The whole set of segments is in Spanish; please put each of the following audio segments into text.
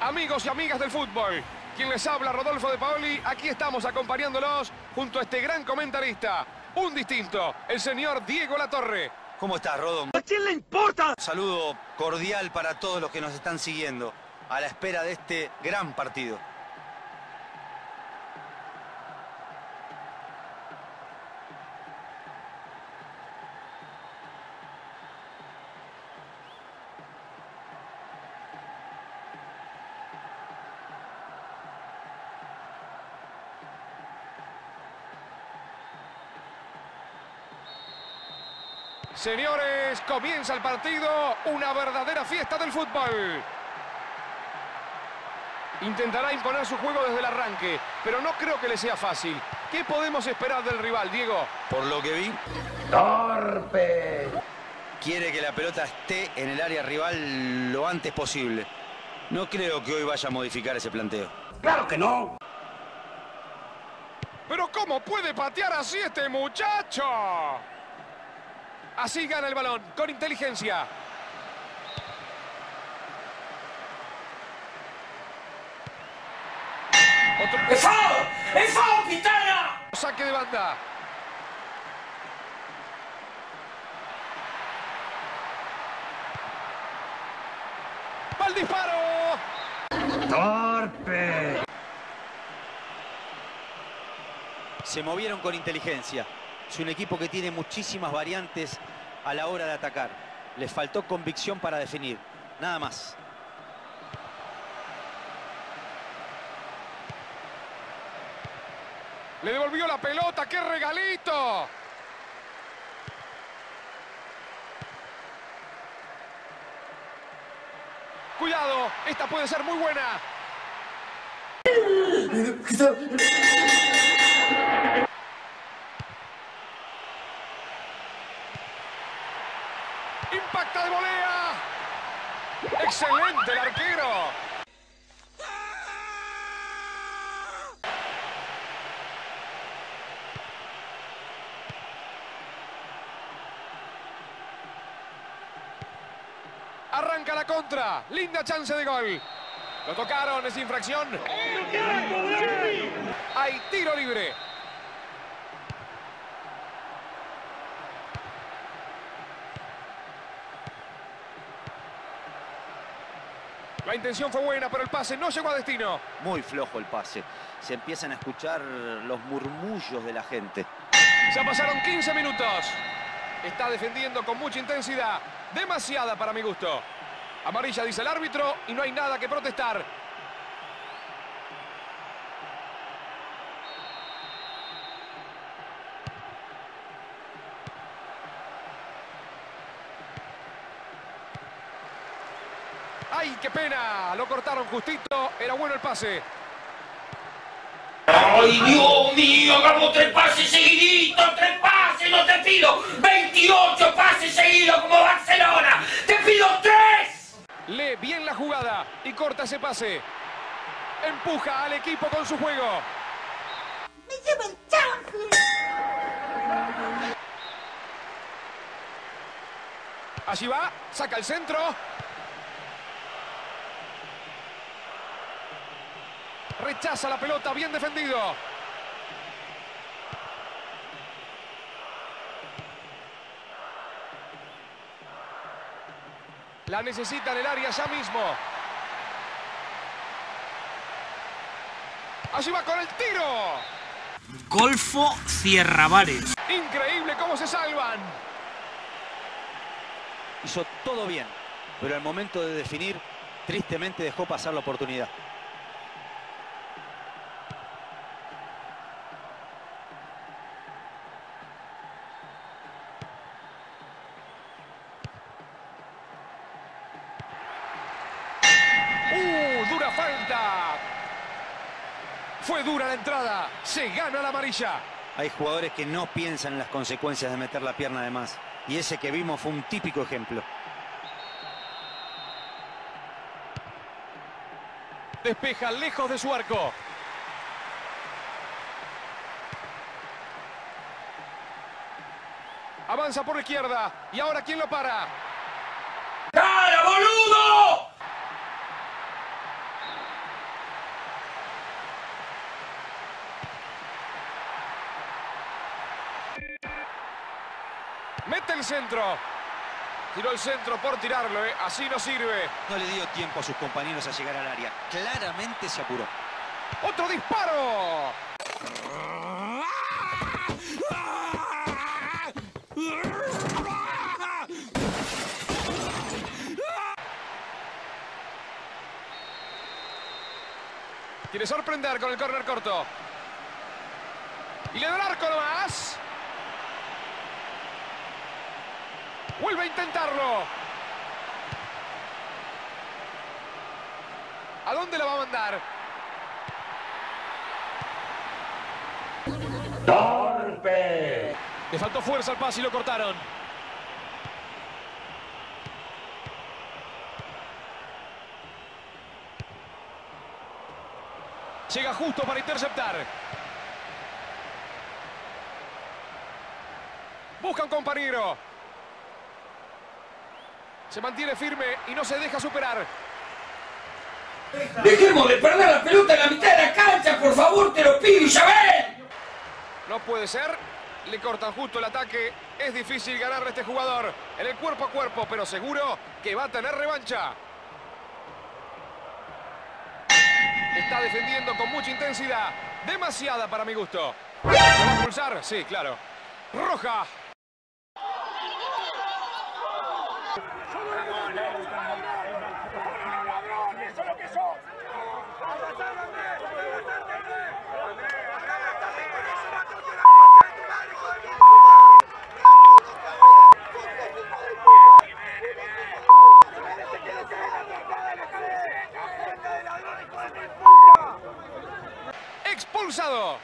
Amigos y amigas del fútbol, quien les habla, Rodolfo De Paoli, aquí estamos acompañándolos junto a este gran comentarista, un distinto, el señor Diego Latorre. ¿Cómo estás, Rodón? ¿A quién le importa? Un saludo cordial para todos los que nos están siguiendo, a la espera de este gran partido. Señores, comienza el partido, una verdadera fiesta del fútbol. Intentará imponer su juego desde el arranque, pero no creo que le sea fácil. ¿Qué podemos esperar del rival, Diego? Por lo que vi, ¡Torpe! quiere que la pelota esté en el área rival lo antes posible. No creo que hoy vaya a modificar ese planteo. ¡Claro que no! ¿Pero cómo puede patear así este muchacho? Así gana el balón, con inteligencia. Otro... ¡Es foul! ¡Es foul, Quintana! Saque de banda. ¡Va el disparo! ¡Torpe! Se movieron con inteligencia. Es un equipo que tiene muchísimas variantes a la hora de atacar. Les faltó convicción para definir, nada más. Le devolvió la pelota, ¡qué regalito! Cuidado, esta puede ser muy buena. Impacta de volea. Excelente el arquero. Arranca la contra. Linda chance de gol. Lo tocaron, es infracción. Hay tiro libre. La intención fue buena, pero el pase no llegó a destino. Muy flojo el pase. Se empiezan a escuchar los murmullos de la gente. Ya pasaron 15 minutos. Está defendiendo con mucha intensidad. Demasiada para mi gusto. Amarilla dice el árbitro y no hay nada que protestar. ¡Ay, qué pena! Lo cortaron justito. Era bueno el pase. ¡Ay, Dios mío! ¡Hagamos 3 pases seguiditos! ¡3 pases! ¡No te pido 28 pases seguidos como Barcelona! ¡Te pido 3! Lee bien la jugada y corta ese pase. Empuja al equipo con su juego. ¡Me lleva el chanfle! Allí va, saca el centro. Rechaza la pelota, bien defendido. La necesita en el área ya mismo. Allí va con el tiro. Golfo Cierravares. Increíble cómo se salvan. Hizo todo bien, pero al momento de definir, tristemente dejó pasar la oportunidad. Dura falta. Fue dura la entrada. Se gana la amarilla. Hay jugadores que no piensan en las consecuencias de meter la pierna de más. Y ese que vimos fue un típico ejemplo. Despeja lejos de su arco. Avanza por la izquierda. ¿Y ahora quién lo para? ¡Cara, boludo! Mete el centro. Tiró el centro por tirarlo, así no sirve. No le dio tiempo a sus compañeros a llegar al área. Claramente se apuró. ¡Otro disparo! Quiere sorprender con el córner corto. Y le da el arco nomás. Vuelve a intentarlo. ¿A dónde la va a mandar? ¡Torpe! Le faltó fuerza al pase y lo cortaron. Llega justo para interceptar. Busca un compañero. Se mantiene firme y no se deja superar. Dejemos de perder la pelota en la mitad de la cancha, por favor, te lo pido, Isabel. No puede ser. Le cortan justo el ataque. Es difícil ganarle a este jugador en el cuerpo a cuerpo, pero seguro que va a tener revancha. Está defendiendo con mucha intensidad. Demasiada para mi gusto. ¿Lo va a expulsar? Sí, claro. Roja. Expulsado.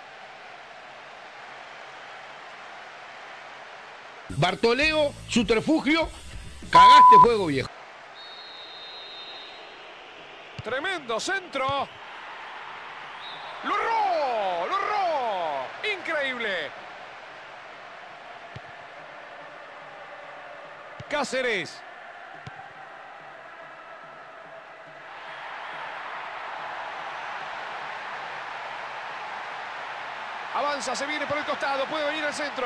Bartoleo, subterfugio, cagaste fuego, viejo. Tremendo centro. ¡Lo erró! ¡Lo erró! ¡Increíble! Cáceres. Avanza, se viene por el costado, puede venir al centro.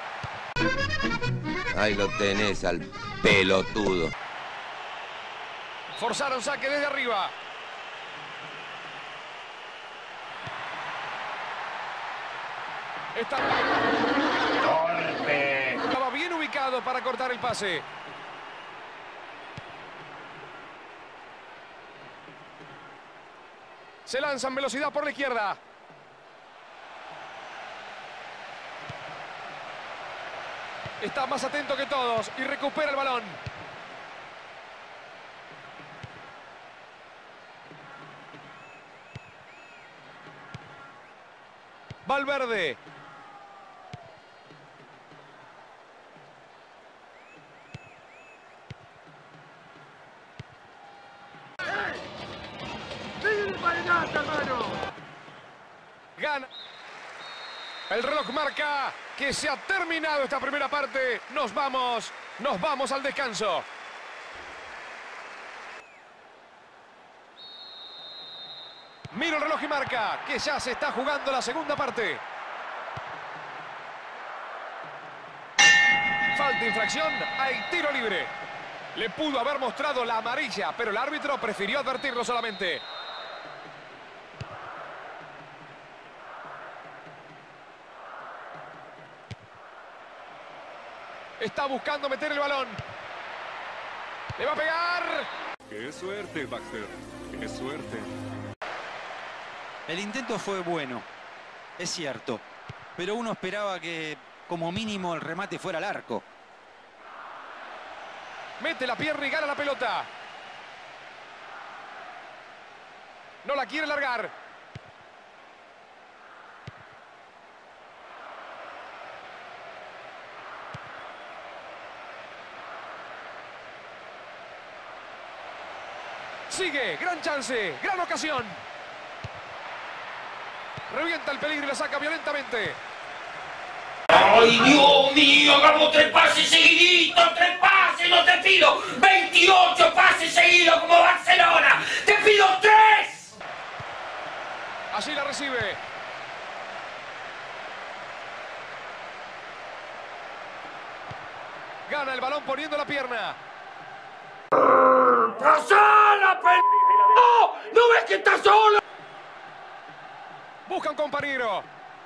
Ahí lo tenés al pelotudo. Forzaron saque desde arriba. Estaba bien ubicado para cortar el pase. Se lanza en velocidad por la izquierda. Está más atento que todos y recupera el balón. Valverde. Gana. El reloj marca que se ha terminado esta primera parte. Nos vamos al descanso. Mira el reloj y marca que ya se está jugando la segunda parte. Falta, infracción, hay tiro libre. Le pudo haber mostrado la amarilla, pero el árbitro prefirió advertirlo solamente. Está buscando meter el balón. Le va a pegar. ¡Qué suerte, Baxter! ¡Qué suerte! El intento fue bueno, es cierto. Pero uno esperaba que, como mínimo, el remate fuera al arco. Mete la pierna y gana la pelota. No la quiere largar. Sigue, gran chance, gran ocasión. Revienta el peligro y la saca violentamente. ¡Ay, Dios mío! ¡Hagamos 3 pases seguiditos! ¡3 pases! ¡No te pido 28 pases seguidos como Barcelona! ¡Te pido 3! Así la recibe. Gana el balón poniendo la pierna. ¡Pasala, ¡No! ¿No ves que está solo? Busca un compañero.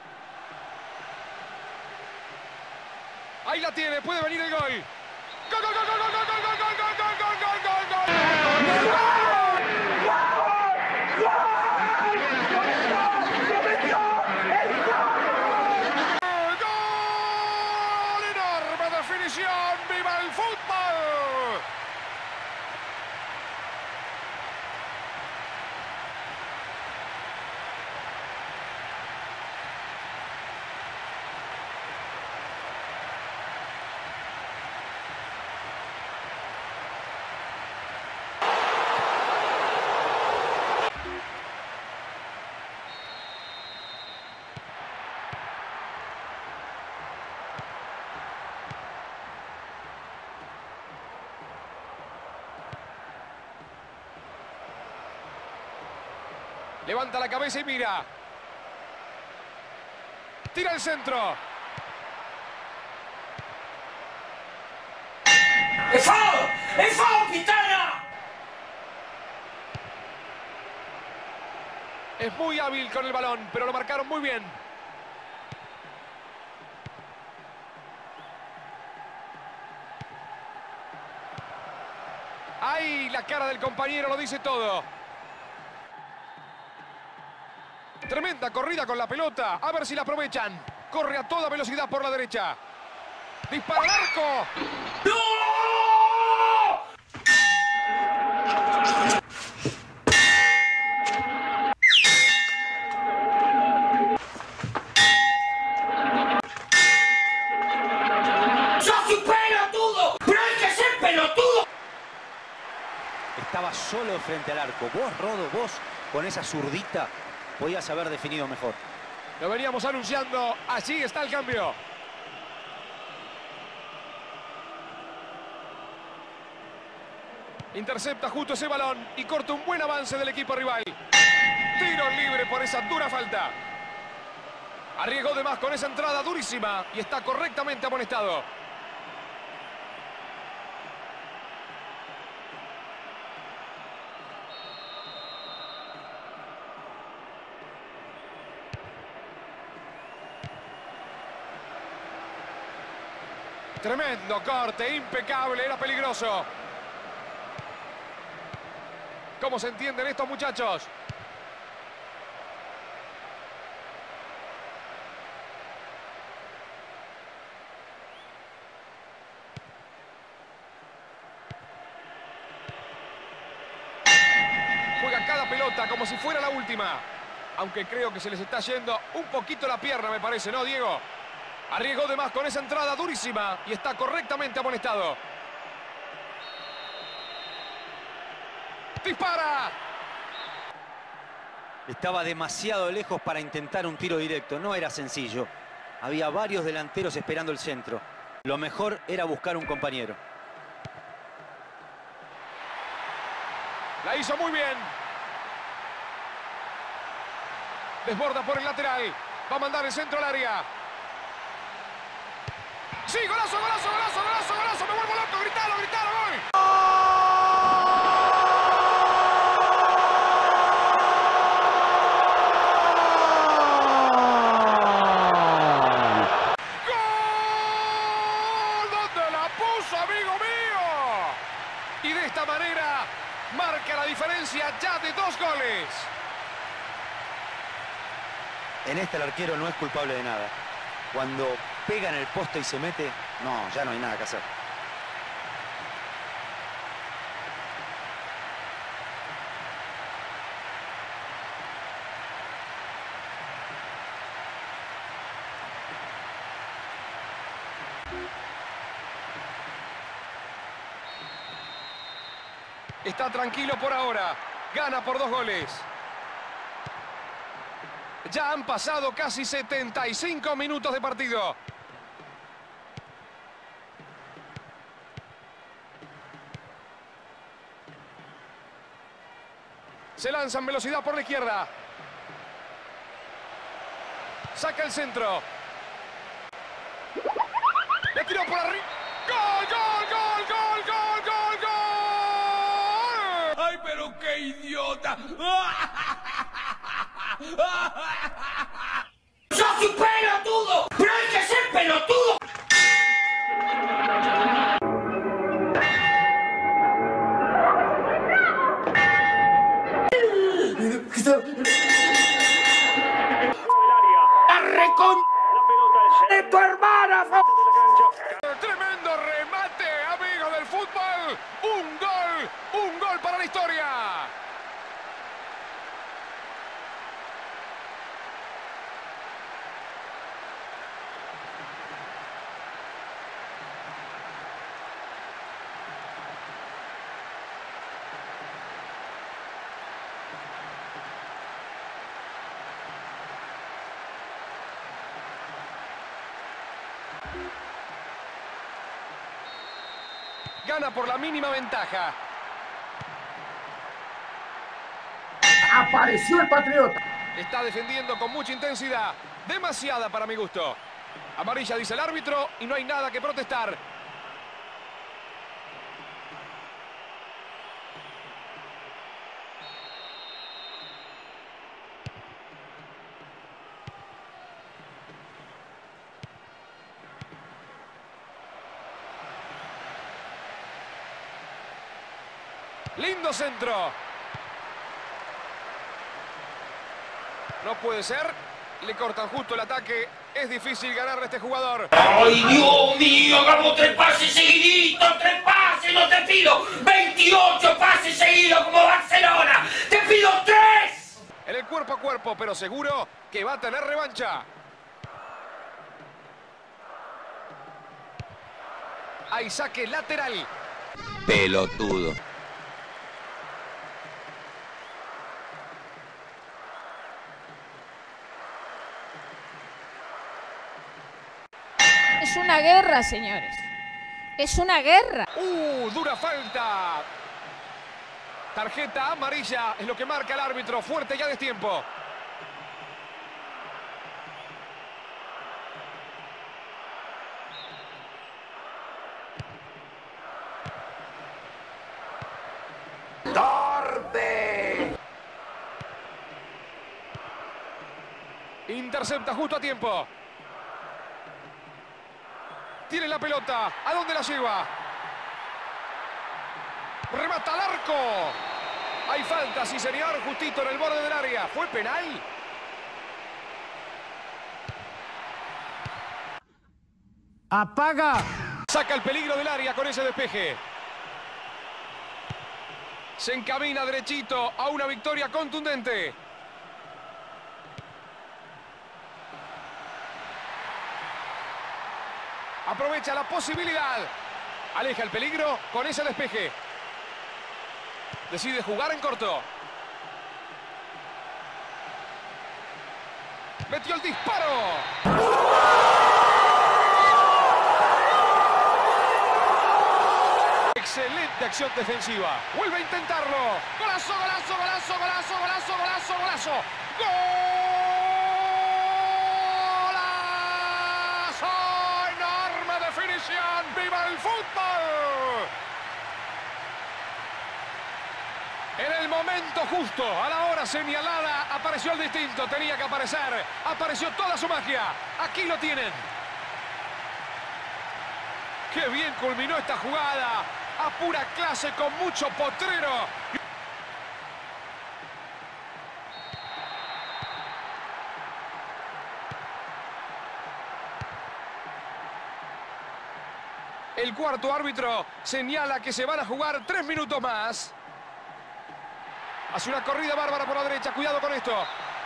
Ahí la tiene, puede venir el gol. ¡Gol, gol, gol, gol, gol, gol, gol, gol, gol, gol, gol, gol, gol, gol! ¡Gol! ¡Enorme definición! ¡Viva el fútbol! Levanta la cabeza y mira. Tira el centro. ¡Es foul! ¡Es foul, Quintana! Es muy hábil con el balón, pero lo marcaron muy bien. Ahí la cara del compañero lo dice todo. Tremenda corrida con la pelota. A ver si la aprovechan. Corre a toda velocidad por la derecha. Dispara al arco. ¡No! ¡Sos un pelotudo! ¡Pero hay que ser pelotudo! Estaba solo frente al arco. Vos, Rodo, vos, con esa zurdita, podías haber definido mejor. Lo veníamos anunciando. Allí está el cambio. Intercepta justo ese balón y corta un buen avance del equipo rival. Tiro libre por esa dura falta. Arriesgó de más con esa entrada durísima y está correctamente amonestado. Tremendo corte, impecable, era peligroso. ¿Cómo se entienden estos muchachos? Juega cada pelota como si fuera la última. Aunque creo que se les está yendo un poquito la pierna, me parece, ¿no, Diego? Arriesgó de más con esa entrada durísima y está correctamente amonestado. ¡Dispara! Estaba demasiado lejos para intentar un tiro directo. No era sencillo. Había varios delanteros esperando el centro. Lo mejor era buscar un compañero. La hizo muy bien. Desborda por el lateral. Va a mandar el centro al área. ¡Sí! ¡Golazo, golazo, golazo, golazo, golazo! ¡Me vuelvo loco! ¡Gritalo, gritalo! ¡Gol! ¡Gol! ¿Dónde la puso, amigo mío? Y de esta manera marca la diferencia ya de 2 goles. En este el arquero no es culpable de nada. Cuando pega en el poste y se mete, no, ya no hay nada que hacer. Está tranquilo por ahora. Gana por 2 goles. Ya han pasado casi 75 minutos de partido. Se lanza en velocidad por la izquierda. Saca el centro. Le tiró por arriba. ¡Gol, gol, gol, gol, gol, gol, gol! ¡Ay, pero qué idiota! ¡Sos un pelotudo! ¡Pero hay que ser pelotudo! ¡La recon... de tu hermana! Tremendo remate, amigos del fútbol. Un gol para la historia. Gana por la mínima ventaja. Apareció el Patriota. Está defendiendo con mucha intensidad. Demasiada para mi gusto. Amarilla dice el árbitro y no hay nada que protestar. Lindo centro. No puede ser. Le cortan justo el ataque. Es difícil ganarle a este jugador. ¡Ay, Dios mío! ¡Hagamos 3 pases seguiditos! ¡3 pases! ¡No te pido 28 pases seguidos como Barcelona! ¡Te pido 3! En el cuerpo a cuerpo, pero seguro que va a tener revancha. Hay saque lateral. Pelotudo. Es una guerra, señores. Es una guerra. Dura falta. Tarjeta amarilla es lo que marca el árbitro. Fuerte ya de tiempo. ¡Torpe! Intercepta justo a tiempo. Tiene la pelota. ¿A dónde la lleva? Remata al arco. Hay falta, sí señor, justito en el borde del área. ¿Fue penal? ¡Apaga! Saca el peligro del área con ese despeje. Se encamina derechito a una victoria contundente. Aprovecha la posibilidad. Aleja el peligro con ese despeje. Decide jugar en corto. Metió el disparo. Excelente acción defensiva. Vuelve a intentarlo. Golazo, golazo, golazo, golazo, golazo, golazo, golazo. ¡Golazo! ¡Enorme definición! ¡Viva el fútbol! En el momento justo, a la hora señalada, apareció el distinto. Tenía que aparecer. Apareció toda su magia. Aquí lo tienen. ¡Qué bien culminó esta jugada! A pura clase, con mucho potrero. El cuarto árbitro señala que se van a jugar 3 minutos más. Hace una corrida bárbara por la derecha. Cuidado con esto.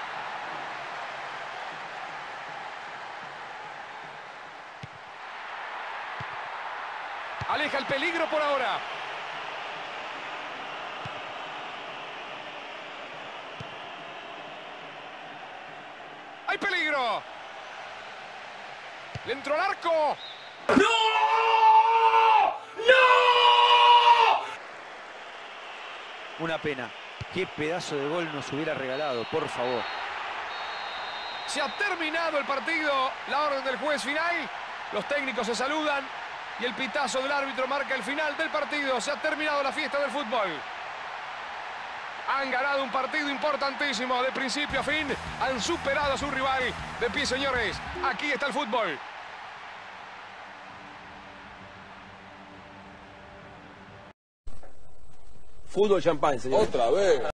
Aleja el peligro por ahora. ¡Hay peligro! Le entró al arco. ¡No! ¡No! Una pena. Qué pedazo de gol nos hubiera regalado, por favor. Se ha terminado el partido. La orden del juez final. Los técnicos se saludan. Y el pitazo del árbitro marca el final del partido. Se ha terminado la fiesta del fútbol. Han ganado un partido importantísimo de principio a fin. Han superado a su rival. De pie, señores. Aquí está el fútbol. Fútbol champán, señor. Otra vez.